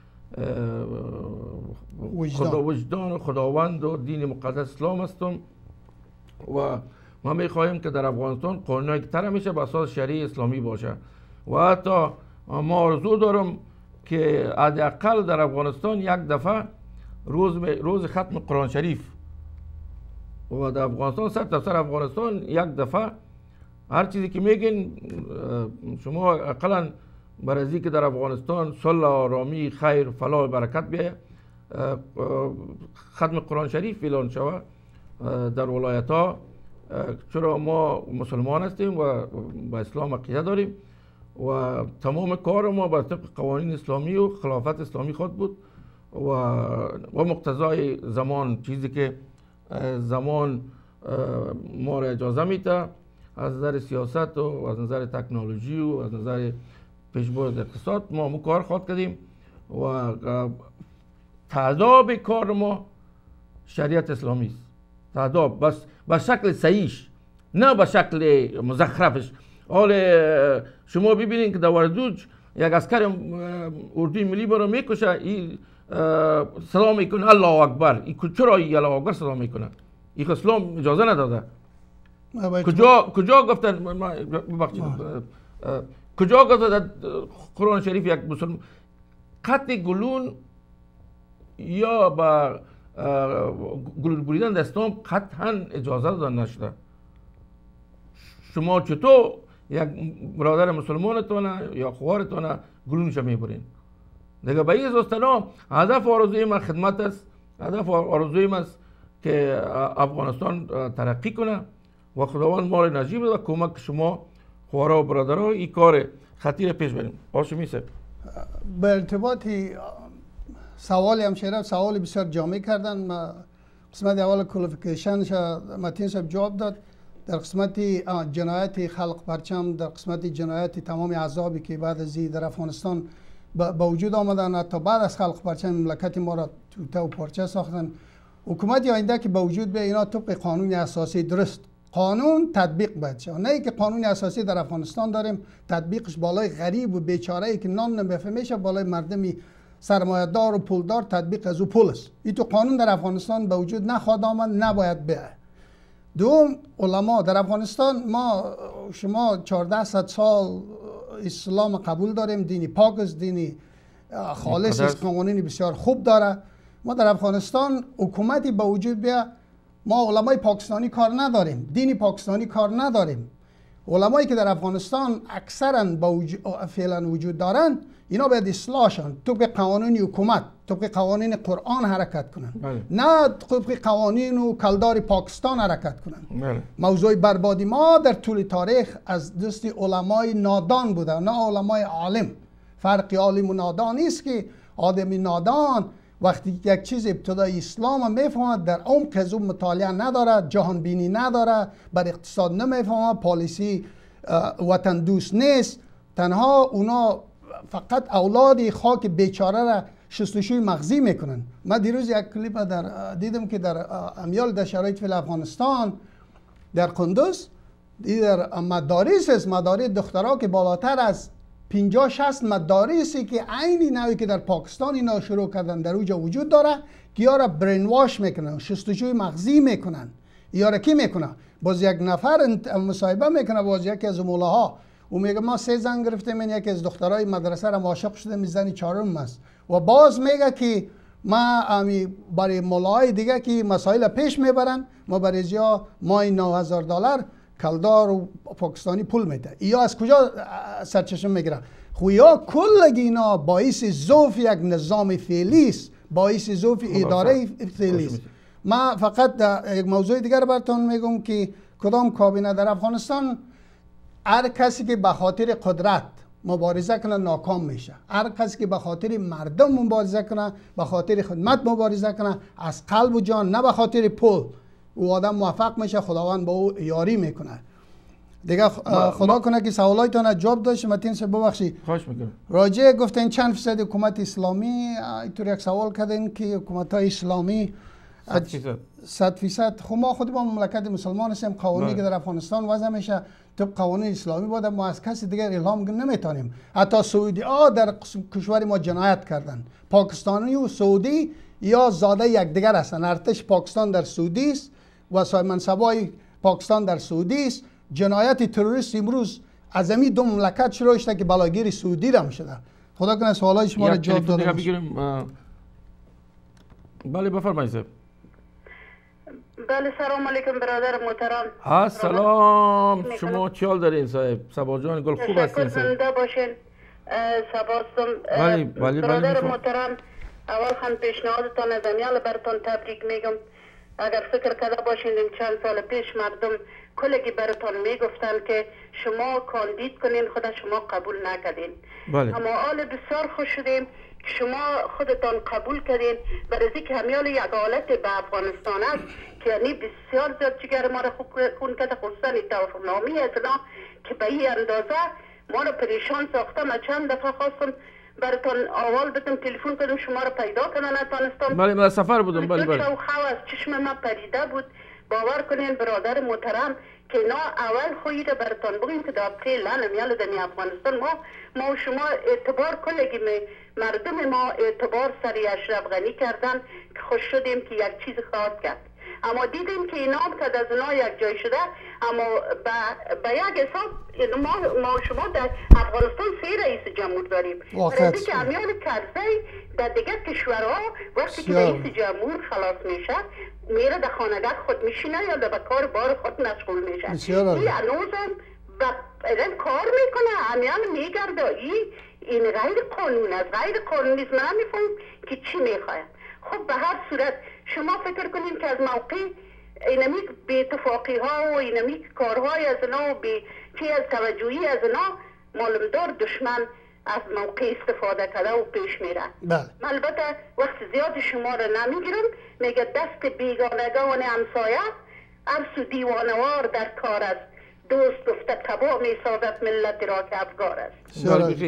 خدا وجدان و خداوند و دین مقدس اسلام هستم و ما میخواهیم که در افغانستان قانونی که طرح میشه به اساس شریع اسلامی باشه و حتی ما آرزو دارم که حداقل در افغانستان یک دفعه روز روز ختم قرآن شریف و در افغانستان سر تفسیر افغانستان یک دفعه هر چیزی که میگین شما اقلا برای که در افغانستان صلح، آرامی، خیر، فلاح و برکت بیاید، ختم قرآن شریف اعلان شود در ولایت ها، چرا ما مسلمان هستیم و با اسلام عقیده داریم و تمام کار ما بر طبق قوانین اسلامی و خلافت اسلامی خود بود و و مقتضای زمان، چیزی که زمان ما را اجازه میده از نظر سیاست و از نظر تکنولوژی و از نظر پیشبرد اقتصاد، ما مو کار خود کردیم و تعداب کار ما شریعت اسلامی است. تعداب بس به شکل صحیحش، نه به شکل مزخرفش. حال شما ببینید که در وردوج یک عسکر اردوی ملی برو میکشه، این سلام میکنه الله اکبر. این چرا ای الله اکبر سلام میکنه؟ این اسلام اجازه نداده. کجا کجا گفتن ببخشید کجا گفتن قرآن شریف یک مسلمان قطع گلون یا با گلون بریدن در اسلام قطعا اجازه داده نشده؟ شما چطور یک برادر مسلمانتونه یا خوارتونه گلونش میبرین؟ دیگه به این اساس هدف آرزوی من خدمت است، هدف آرزوی من است که افغانستان ترقی کنه و خداوند ما را نجیب بده، کمک شما خوارا و برادرها این کار خطیر پیش بریم. هاشمی صاحب به ارتباط سوالی هم شده، سوال بسیار جامع کردن. ما قسمت اول کوالیفیکیشنش متین صاحب جواب داد. در قسمت جنایت خلق پرچم، در قسمت جنایت تمام احزابی که بعد از این در افغانستان با وجود آمدن، حتی بعد از خلق پرچم مملکت ما را توته و پارچه ساختن. حکومت آینده که با وجود به اینا طبق قانون اساسی درست قانون تطبیق باید شود، نه اینکه قانون اساسی در افغانستان داریم تطبیقش بالای غریب و بیچاره ای که نان نمیفهمیشه، بالای مردمی سرمایه‌دار و پولدار تطبیق از او پول است. این تو قانون در افغانستان به وجود نخواهد آمد، نباید بیاید. دوم، علما در افغانستان ما شما چهارده صد سال اسلام قبول داریم، دینی پاک است، دینی خالص است، قوانین بسیار خوب داره. ما در افغانستان حکومتی به وجود بیا، ما علمای پاکستانی کار نداریم، دینی پاکستانی کار نداریم. علمایی که در افغانستان اکثرا با فعلا وجود دارن، اینا باید اصلاح شن، طبق قوانین حکومت، طبق قوانین قرآن حرکت کنن. بله. نه طبق قوانین و کلدار پاکستان حرکت کنن. بله. موضوع بربادی ما در طول تاریخ از دست علمای نادان بوده، نه علمای عالم. فرق عالم و نادان نیست که آدمی نادان وقتی یک چیز ابتدای اسلام میفهمد در عمق از اون مطالعه نداره، جهان بینی نداره، بر اقتصاد نمیفهمد، پالیسی وطن دوست نیست، تنها اونا فقط اولاد خاک بیچاره را شستشوی مغزی میکنن. من دیروز یک کلیپ در دیدم که در امیال در شرایط فعل افغانستان در قندوز در مدارس است، مدارس دخترها که بالاتر از پنجاه شصت مدارسی که عینی نوعی که در پاکستان اینا شروع کردن در اوجا وجود داره که یا را برین واش میکنن، شستشوی مغزی میکنن. یا را کی میکنه؟ باز یک نفر مصاحبه میکنه باز یکی از مولاها و میگه ما سه زن گرفتیم، این یکی از دخترای مدرسه را عاشق شده، میزنی چهارم است. و باز میگه که ما امی برای مولای دیگه که مسائل پیش میبرن، ما برای جا مای نه هزار دلار کلدار و پاکستانی پول میده. یا از کجا سرچشمه میگیره؟ خو یا کل اینا باعث ضعف یک نظام فعلی است، باعث ضعف اداره فعلی است. ما فقط یک موضوع دیگر براتون میگم که کدام کابینه در افغانستان هر کسی که به خاطر قدرت مبارزه کنه ناکام میشه. هر کسی که به خاطر مردم مبارزه کنه، به خاطر خدمت مبارزه کنه، از قلب و جان، نه به خاطر پول، او آدم موفق میشه، خداوند با او یاری میکنه. دیگه خدا کنه که سوالایتان جواب داشت. متین سه ببخشید. خواهش میکنم. راجع گفتین چند فیصد حکومت اسلامی، اینطور یک سوال کردین که حکومت های اسلامی صد فیصد. خب ما خود با مملکت مسلمان هستیم، قوانینی که در افغانستان وضع میشه طبق قوانین اسلامی باید، ما از کسی دیگر الهام نمیتونیم. حتی سعودی ها در کشور ما جنایت کردن، پاکستانی و سعودی یا زاده یکدیگر هستن. ارتش پاکستان در سعودی است و صاحب منصبای پاکستان در سعودی است. جنایت تروریست امروز از همین دو مملکت شروع شده که بلاگیر سعودی را میشده. خدا کنه سوالای شما را جواب داده باشم. بله بفرمایید. بله سلام علیکم برادر محترم. ها سلام، شما چی حال دارین صاحب؟ صبا جان گل خوب هستین صاحب؟ زنده باشین. سباستم. بله بله برادر بله محترم، اول خان پیشنهادتان از امیال براتون تبریک میگم. اگر فکر کرده باشین چند سال پیش مردم کلگی براتون میگفتن که شما کاندید کنین، خدا شما قبول نکردین. بله. اما حال بسیار خوش شدیم شما خودتان قبول کردین، برای اینکه همیال یک حالت به افغانستان است که یعنی بسیار زیاد جگر ما را خون کرده، خصوصا توافقنامه اطلاع که به این اندازه ما را پریشان ساخته. من چند دفعه خواستم براتون اول بدم تلفن کردم، شما را پیدا کنم نتانستم. بله من سفر بودم. بله بله. و خو از چشم ما پریده بود. باور کنین برادر محترم که نا اول خویی را براتون بگیم که در فعلا میال دنیا افغانستان ما ما و شما اعتبار کلگی مردم ما اعتبار سری اشرف غنی کردن که خوش شدیم که یک چیز خواهد کرد. اما دیدیم که اینا هم که از اونا یک جای شده، اما به یک حساب ما, ما شما در افغانستان سه رئیس جمهور داریم. رئیسی که امیال کرزی در دیگر کشورها وقتی که رئیس جمهور خلاص میشه میره در خانگاه خود میشینه یا در کار بار خود مشغول میشه. این هنوز هم این کار میکنه، امیال میگرده. این غیر قانون است، غیر قانونی است. من میفهم که چی میخوایم. خب به هر صورت شما فکر کنید که از موقع اینمی به اتفاقی ها و اینمی کارهای از اینا و به چی از توجهی از اینا معلوم دار دشمن از موقع استفاده کرده و پیش میره. بله. البته وقت زیاد شما را نمیگیرم، میگه دست بیگانگان همسایه ارس و دیوانوار در کار است، دوست گفته تباه می سازد ملت را که افگار است.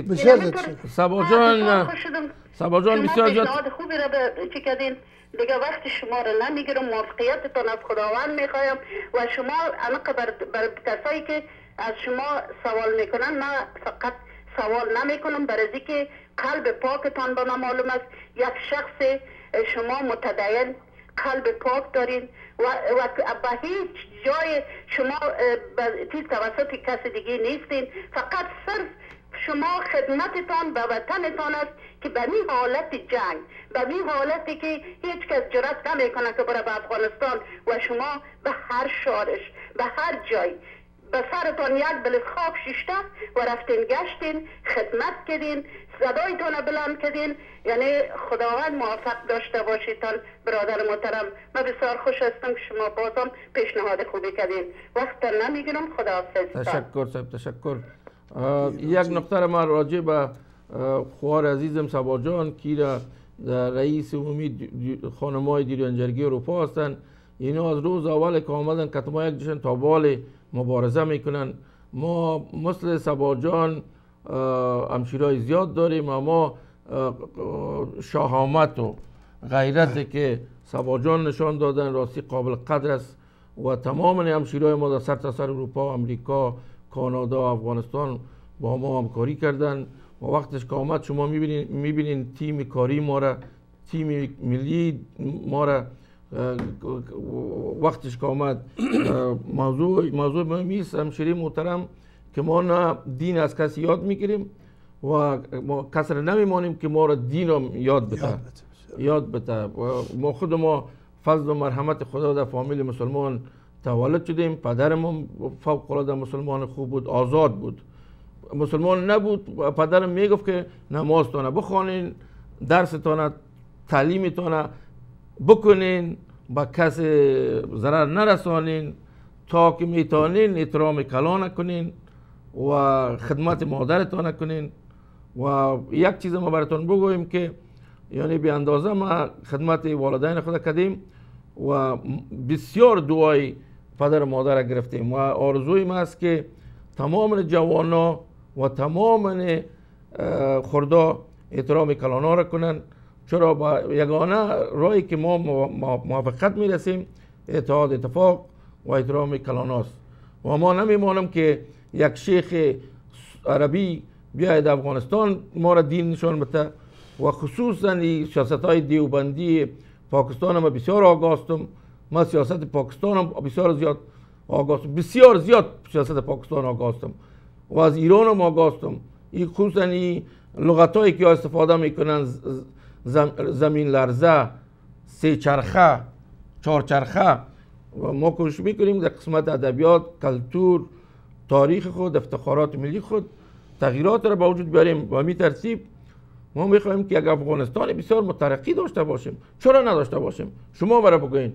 سبا جان سبا جان بسیار زیاد خوبی را چی کردین. دیگه وقت شما را نمیگیرم، موفقیتتان از خداوند میخوایم و شما انقه بر, بر کسایی که از شما سوال میکنن من فقط سوال نمیکنم، برای اینکه قلب پاکتان به من معلوم است. یک شخص شما متدین قلب پاک دارین و, و به هیچ جای شما تیز توسط کسی دیگه نیستین، فقط صرف شما خدمتتان به وطنتان است که به این حالت جنگ، به این حالتی که هیچ کس جرأت نمیکنه که بره به افغانستان و شما به هر شارش به هر جای به سرتان یک بلس خواب شیشته و رفتین گشتین، خدمت کردین، صدایتان بلند کردین. یعنی خداوند موفق داشته باشیدتان برادر محترم. من بسیار خوش هستم که شما بازم پیشنهاد خوبی کردین. وقت نمیگیرم. خداحافظ. تشکر صاحب تشکر. یک نقطه ما راجع به خوار عزیزم سبا جان که رئیس عمومی خانمای دیرانجرگی اروپا هستند. اینا از روز اول که آمدن که ما یک جشن تابال مبارزه میکنن. ما مثل سبا جان همشیرای زیاد داریم، اما شهامت و غیرتی که سبا جان نشان دادن راستی قابل قدر است و تمام همشیرهای ما در سرتاسر اروپا، امریکا، کانادا، افغانستان با ما همکاری کردن و وقتش که آمد شما میبینین میبینین تیم کاری ما را، تیم ملی ما را وقتش که آمد موضوع موضوع مهمی است همشیری محترم که ما نه دین از کسی یاد میگیریم و ما کسی را نمیمانیم که ما را دین را یاد بده یاد بده و ما خود ما فضل و مرحمت خدا در فامیل مسلمان تولد شدیم. پدرم فوق العاده مسلمان خوب بود، آزاد بود، مسلمان نبود. پدرم میگفت که نمازتان بخوانین، درستان تعلیمتان بکنین، با کسی ضرر نرسانین، تا که میتونین احترام کلا نکنین و خدمت مادرتان نکنین. و یک چیز ما براتون بگویم که یعنی به اندازه ما خدمت والدین خود کردیم و بسیار دعای پدر و مادر گرفتیم و آرزوی ما است که تمام جوانا و تمام خردا احترام کلانا را کنن، چرا با یگانه راهی که ما موافقت میرسیم اتحاد اتفاق و احترام کلاناست. و ما نمیمانم که یک شیخ عربی بیاید افغانستان ما را دین نشان بده و خصوصا سیاست های دیوبندی پاکستان ما بسیار آگاستم. ما سیاست پاکستان هم بسیار زیاد آگاستم، بسیار زیاد سیاست پاکستان آگاستم و از ایران هم آگاستم. این خصوصا این لغت هایی که استفاده میکنن، زمین لرزه، سه چرخه، چهار چرخه، و ما کوشش میکنیم در قسمت ادبیات، کلتور، تاریخ خود، افتخارات ملی خود تغییرات را به وجود بیاریم. و می ترتیب ما میخواهیم که یک افغانستان بسیار مترقی داشته باشیم. چرا نداشته باشیم؟ شما برای بگوین.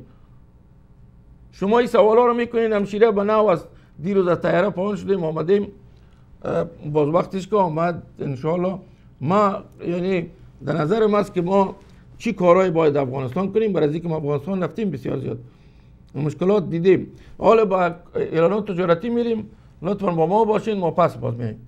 شما این سوال ها رو میکنین. همشیره به نو از دیروز از طیاره پایین شدیم آمدیم، باز وقتش که آمد انشاءالله ما یعنی در نظر ما است که ما چی کارهایی باید افغانستان کنیم. برای اینکه ما افغانستان رفتیم بسیار زیاد مشکلات دیدیم. حالا با اعلانات تجارتی میریم، لطفا با ما باشین، ما پس باز میاییم.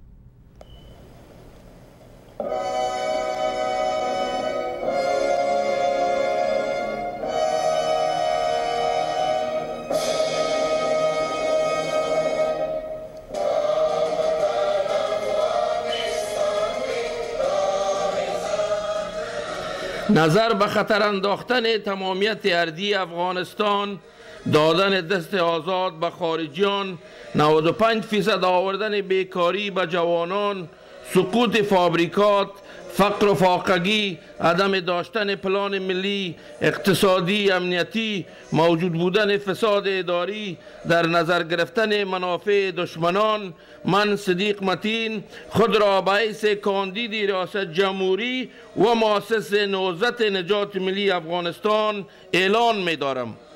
نظر به خطر انداختن تمامیت ارضی افغانستان، دادن دست آزاد به خارجیان، نود و پنج فیصد آوردن بیکاری به جوانان، سقوط فابریکات، فقر و فاقگی، عدم داشتن پلان ملی اقتصادی امنیتی، موجود بودن فساد اداری، در نظر گرفتن منافع دشمنان، من صدیق متین خود را به حیث کاندید ریاست جمهوری و مؤسس نهضت نجات ملی افغانستان اعلان می دارم.